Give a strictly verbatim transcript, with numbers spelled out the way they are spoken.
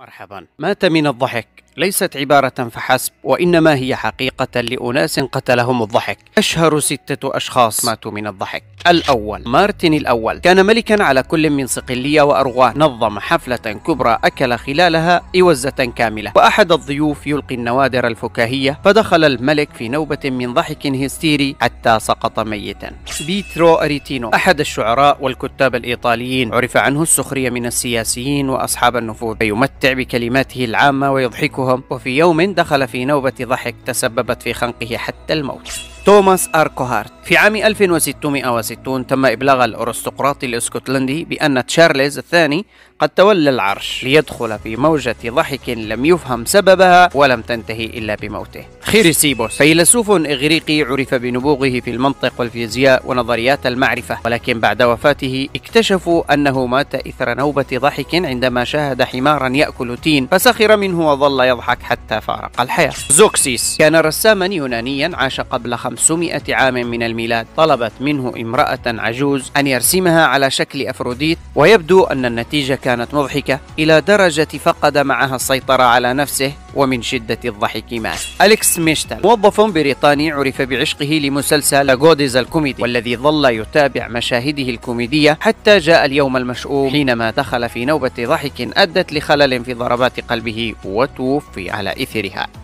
مرحبا. مات من الضحك ليست عبارة فحسب، وإنما هي حقيقة لأناس قتلهم الضحك. أشهر ستة أشخاص ماتوا من الضحك. الأول مارتن الأول، كان ملكا على كل من صقلية وأرغوان. نظم حفلة كبرى أكل خلالها إوزة كاملة، وأحد الضيوف يلقي النوادر الفكاهية، فدخل الملك في نوبة من ضحك هستيري حتى سقط ميتا. بيترو أريتينو، أحد الشعراء والكتاب الإيطاليين، عرف عنه السخرية من السياسيين وأصحاب النفوذ، فيمتع بكلماته العامة ويضحكهم، وفي يوم دخل في نوبة ضحك تسببت في خنقه حتى الموت. توماس أركوهارت، في عام ألف وستمائة وستين تم إبلاغ الأرستقراطي الاسكتلندي بأن تشارلز الثاني قد تولى العرش، ليدخل في موجة ضحك لم يفهم سببها ولم تنتهي إلا بموته. خيريسيبوس، فيلسوف إغريقي عرف بنبوغه في المنطق والفيزياء ونظريات المعرفة، ولكن بعد وفاته اكتشفوا أنه مات إثر نوبة ضحك عندما شاهد حمارا يأكل تين، فسخر منه وظل يضحك حتى فارق الحياة. زوكسيس، كان رساما يونانيا عاش قبل خمسمائة عام من الميلاد. طلبت منه امرأة عجوز أن يرسمها على شكل أفروديت، ويبدو أن النتيجة كانت مضحكة إلى درجة فقد معها السيطرة على نفسه، ومن شدة الضحك مات. أليكس ميشتل، موظف بريطاني عرف بعشقه لمسلسل جوديز الكوميدي، والذي ظل يتابع مشاهده الكوميدية حتى جاء اليوم المشؤوم حينما دخل في نوبة ضحك أدت لخلل في ضربات قلبه وتوفي على إثرها.